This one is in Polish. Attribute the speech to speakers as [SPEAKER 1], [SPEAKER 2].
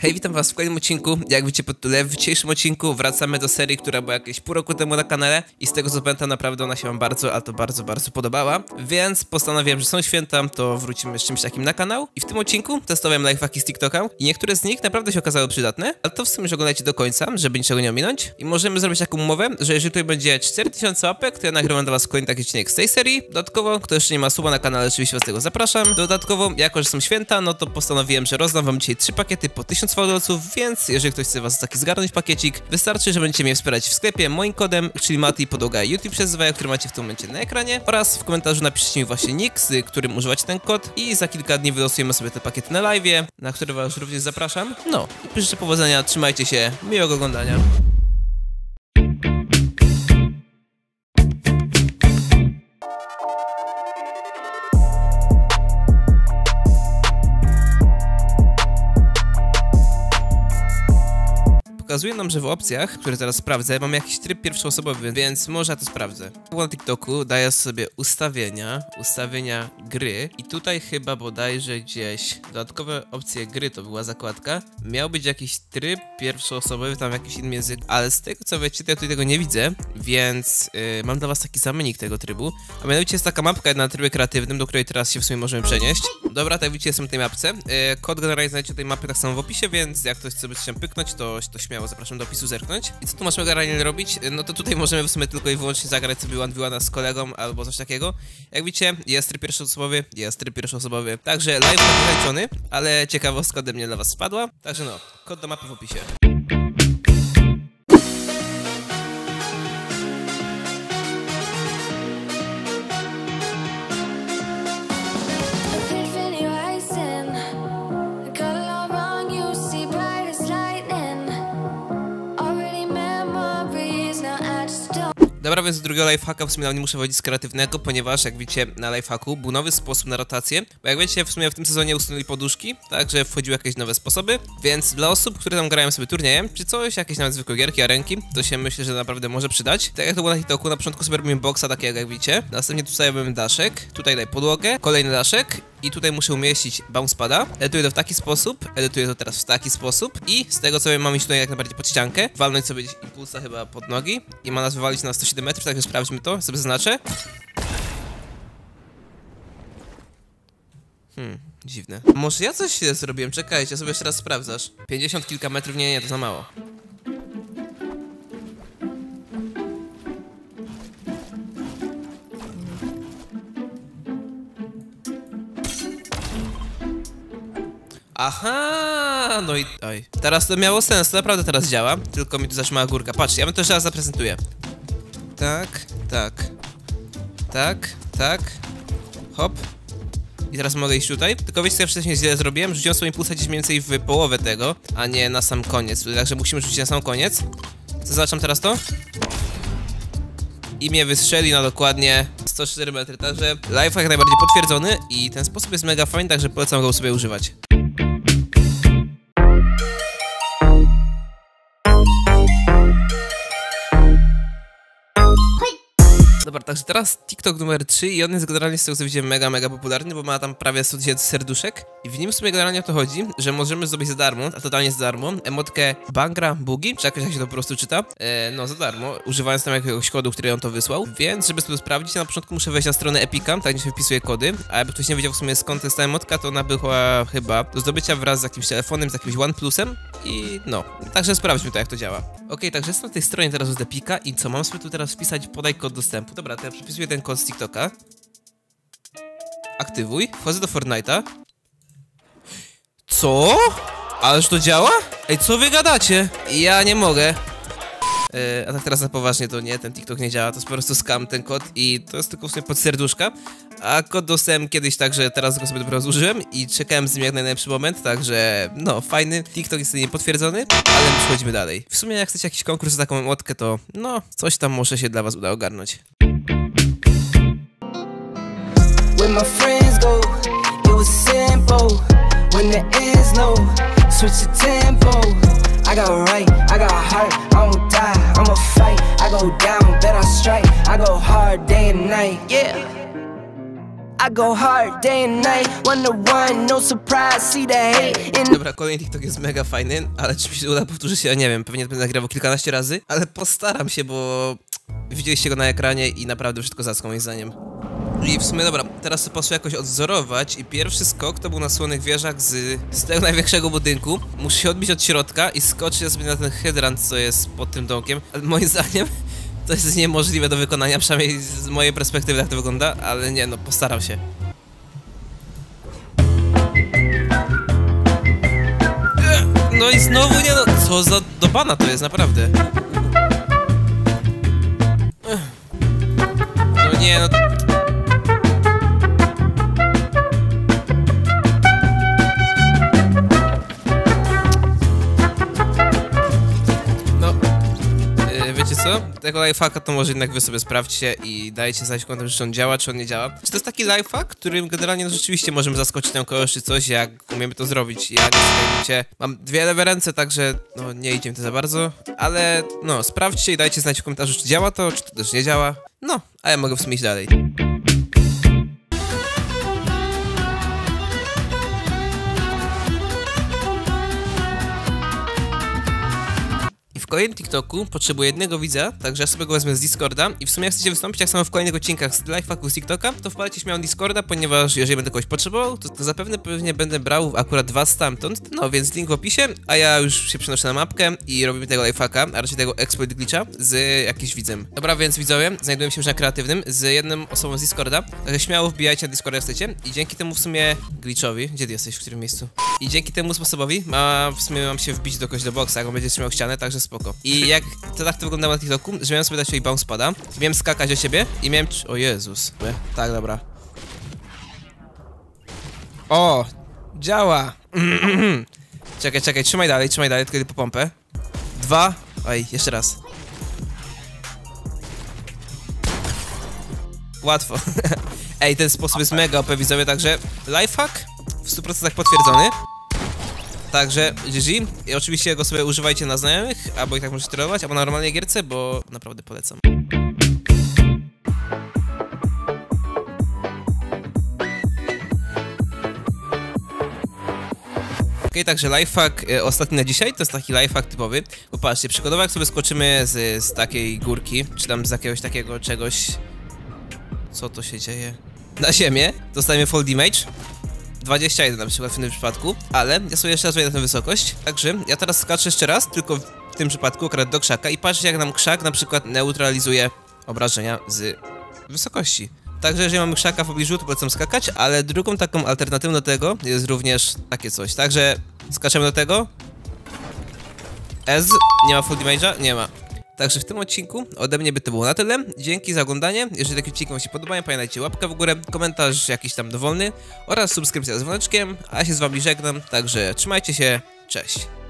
[SPEAKER 1] Hej, witam was w kolejnym odcinku. Jak widzicie po tytule, w dzisiejszym odcinku wracamy do serii, która była jakieś pół roku temu na kanale i z tego co pamiętam naprawdę ona się wam bardzo podobała, więc postanowiłem, że są święta, to wrócimy z czymś takim na kanał i w tym odcinku testowałem lifehacki z TikToka i niektóre z nich naprawdę się okazały przydatne, ale to w sumie już oglądajcie do końca, żeby niczego nie ominąć i możemy zrobić taką umowę, że jeżeli tutaj będzie 4000 łapek, to ja nagrywam dla was kolejny taki odcinek z tej serii. Dodatkowo, kto jeszcze nie ma suba na kanale, oczywiście was do tego zapraszam. Dodatkowo, jako że są święta, no to postanowiłem, że rozdam wam dzisiaj 3 pakiety po 1000 fałdolców, więc jeżeli ktoś chce was taki zgarnąć pakiecik, wystarczy, że będziecie mnie wspierać w sklepie moim kodem, czyli Mati podłoga YouTube przez 2, który macie w tym momencie na ekranie, oraz w komentarzu napiszcie mi właśnie nick, z którym używacie ten kod i za kilka dni wylosujemy sobie te pakiety na live'ie, na które was również zapraszam. No i życzę powodzenia, trzymajcie się, miłego oglądania. Pokazuje nam, że w opcjach, które teraz sprawdzę, mam jakiś tryb pierwszoosobowy, więc może ja to sprawdzę. Na TikToku daję sobie ustawienia gry i tutaj chyba bodajże gdzieś dodatkowe opcje gry, to była zakładka. Miał być jakiś tryb pierwszoosobowy, tam jakiś inny język, ale z tego co wiecie, to ja tutaj tego nie widzę, więc mam dla was taki zamiennik tego trybu. A mianowicie jest taka mapka na trybie kreatywnym, do której teraz się w sumie możemy przenieść. Dobra, tak widzicie, jestem w tej mapce. Kod generalnie znajdziecie tej mapy tak samo w opisie, więc jak ktoś sobie chciał pyknąć, to śmiało zapraszam do opisu zerknąć. I co tu możemy generalnie robić? No to tutaj możemy w sumie tylko i wyłącznie zagrać sobie 1v1 z kolegą albo coś takiego. Jak widzicie, jest tryb pierwszoosobowy, także live zakończony, ale ciekawostka ode mnie dla was spadła. Także no, kod do mapy w opisie. Dobra, więc do drugiego lifehacka w sumie nie muszę wchodzić z kreatywnego, ponieważ jak widzicie na lifehacku był nowy sposób na rotację, bo jak wiecie w sumie w tym sezonie usunęli poduszki, także wchodziły jakieś nowe sposoby, więc dla osób, które tam grają sobie turniejem, czy coś, jakieś nawet zwykłe gierki, arenki, to się myślę, że naprawdę może przydać. Tak jak to było na TikToku, na początku sobie robimy boxa takiego jak widzicie, następnie tu stawiamy daszek, tutaj daj podłogę, kolejny daszek i tutaj muszę umieścić bouncepada, edytuję to w taki sposób, edytuję to teraz w taki sposób i z tego co mam iść tutaj jak najbardziej pod ściankę, walnąć sobie impulsa chyba pod nogi i ma nas wywalić na 107 metrów, także sprawdźmy to, sobie zaznaczę. Dziwne. Może ja coś źle zrobiłem, czekajcie, sobie jeszcze raz sprawdzasz. 50 kilka metrów, nie, to za mało. Aha, no i oj. Teraz to miało sens, to naprawdę teraz działa. Tylko mi tu zatrzymała górka. Patrzcie, ja wam to jeszcze raz zaprezentuję. Tak. Hop. I teraz mogę iść tutaj. Tylko wiecie co ja wcześniej źle zrobiłem? Rzuciłem sobie impulsa gdzieś mniej więcej w połowę tego, a nie na sam koniec. Także musimy rzucić na sam koniec. Zaznaczam teraz to. I mnie wystrzeli na dokładnie 104 metry. Także lifehack jak najbardziej potwierdzony i ten sposób jest mega fajny, także polecam go sobie używać. Dobra, także teraz TikTok numer 3 i on jest generalnie z tego co widziałem mega popularny, bo ma tam prawie 100 000 serduszek i w nim w sumie generalnie o to chodzi, że możemy zrobić za darmo, a totalnie za darmo, emotkę Bangra Boogie, czy jakoś tak się to po prostu czyta, no za darmo, używając tam jakiegoś kodu, który on to wysłał, więc żeby sobie to sprawdzić, na początku muszę wejść na stronę Epica, tak gdzie się wpisuje kody, a jakby ktoś nie wiedział w sumie skąd jest ta emotka, to ona była chyba do zdobycia wraz z jakimś telefonem, z jakimś OnePlusem i no, także sprawdźmy to jak to działa. Okej, także jestem na tej stronie teraz z Epica i co, mam sobie tu teraz wpisać, podaj kod dostępu. Dobra, to ja przepisuję ten kod z TikToka. Aktywuj. Wchodzę do Fortnite'a. Co? Ależ to działa? Ej, co wy gadacie? Ja nie mogę. A tak teraz na poważnie to nie, ten TikTok nie działa, to jest po prostu scam ten kod i to jest tylko w sumie pod serduszka. A kod dostałem kiedyś, także teraz go sobie dopiero zużyłem i czekałem z nim jak najlepszy moment, także no, fajny. TikTok jest niepotwierdzony, ale przechodzimy dalej. W sumie jak chcecie jakiś konkurs za taką emotkę, to no, coś tam może się dla was uda ogarnąć. When my friends go, it was simple. When the ends low, switch the tempo. I got right, I got heart, I won't die, I'ma fight. I go down, bet I strike, I go hard day and night, yeah.
[SPEAKER 2] I go hard day and night, 1 to 1, no surprise, see the hate.
[SPEAKER 1] Dobra, kolejny TikTok jest mega fajny, ale czy mi się uda powtórzyć się, ja nie wiem, pewnie będę nagrywał kilkanaście razy, ale postaram się, bo widzieliście go na ekranie i naprawdę wszystko zacką moim zdaniem. I w sumie dobra, teraz to poszło jakoś odwzorować i pierwszy skok to był na słonych wieżach z tego największego budynku. Muszę się odbić od środka i skoczyć sobie na ten hydrant, co jest pod tym domkiem. Ale moim zdaniem to jest niemożliwe do wykonania, przynajmniej z mojej perspektywy tak to wygląda, ale nie no, postaram się. No i znowu nie no, co za do bana to jest, naprawdę. No nie no. Wiecie co? Tego lifehacka to może jednak wy sobie sprawdźcie i dajcie znać kontem, czy on działa, czy on nie działa. Czy to jest taki lifehack, którym generalnie no, rzeczywiście możemy zaskoczyć tam kogoś czy coś, jak umiemy to zrobić. Ja nie mam 2 lewe ręce, także no nie idzie mi to za bardzo, ale no sprawdźcie i dajcie znać w komentarzu, czy działa to, czy to też nie działa. No, a ja mogę w sumie iść dalej. W kolejnym TikToku potrzebuję jednego widza, także ja sobie go wezmę z Discorda i w sumie jak chcecie wystąpić tak samo w kolejnych odcinkach z lifehacku z TikToka, to wpadajcie śmiało na Discorda, ponieważ jeżeli będę kogoś potrzebował, to zapewne pewnie będę brał akurat was stamtąd, no więc link w opisie, a ja już się przenoszę na mapkę i robimy tego lifehacka, a raczej tego exploit glitcha z jakimś widzem. Dobra, więc widzowie, znajdujemy się już na kreatywnym z jedną osobą z Discorda, także śmiało wbijajcie na Discorda jak chcecie i dzięki temu w sumie glitchowi, gdzie ty jesteś, w którym miejscu? I dzięki temu sposobowi w sumie mam się wbić do kogoś do boxa, jak on będzie trzymał ścianę, także spoko. I jak to tak to wyglądało na TikToku, że miałem sobie dać jej bounce pada, miałem skakać do siebie i miałem... O Jezus. Tak, dobra. O! Działa! Czekaj, trzymaj dalej, tylko po pompę. 2. Oj, jeszcze raz. Łatwo. Ej, ten sposób jest mega OP, widzowie, także lifehack w 100% potwierdzony. Także GG. I oczywiście go sobie używajcie na znajomych, albo i tak możecie trollować, albo na normalnej gierce, bo naprawdę polecam. Okej, także lifehack ostatni na dzisiaj, to jest taki lifehack typowy. Bo patrzcie, przykładowo jak sobie skoczymy z takiej górki, czy tam z jakiegoś takiego czegoś... Co to się dzieje? Na ziemię, dostajemy fall damage. 21 na przykład w tym przypadku, ale ja sobie jeszcze raz wejdę na tę wysokość, także ja teraz skaczę jeszcze raz, tylko w tym przypadku akurat do krzaka i patrzcie jak nam krzak na przykład neutralizuje obrażenia z wysokości. Także jeżeli mamy krzaka w pobliżu, to polecam skakać, ale drugą taką alternatywą do tego jest również takie coś, także skaczemy do tego. Nie ma full damage'a? Nie ma. Także w tym odcinku ode mnie by to było na tyle. Dzięki za oglądanie. Jeżeli takie odcinki wam się podobają, pamiętajcie łapkę w górę, komentarz jakiś tam dowolny oraz subskrypcja z dzwoneczkiem, a ja się z wami żegnam, także trzymajcie się, cześć.